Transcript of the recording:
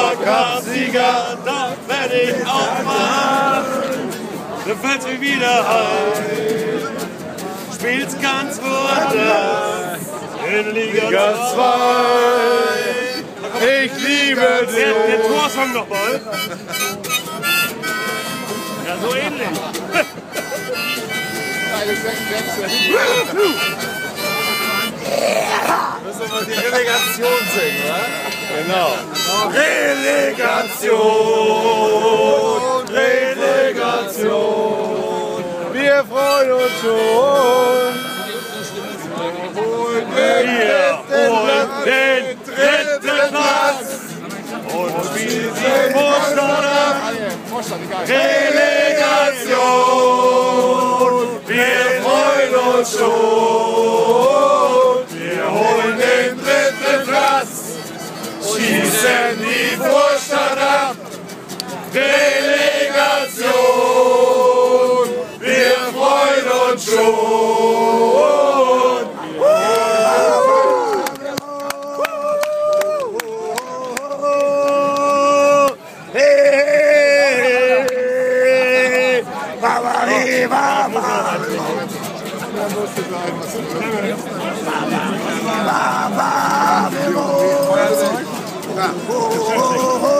Cup-Sieger, da werd ich auch mal. Dann fällt's mir wieder ein. Spielt's ganz woanders in Liga 2. Ich liebe dich. Der Torsong nochmal. Ja, so ähnlich. Müssen wir mal die Relegation singen, oder? Genau. Relegation, Relegation. Wir freuen uns schon. Wir holen den dritten Platz und spielen die Vorstand ab. Relegation, wir freuen uns schon. Wir holen den dritten Platz, schießen die Vorstand ab. Relegation, wir freuen uns schon. Ja.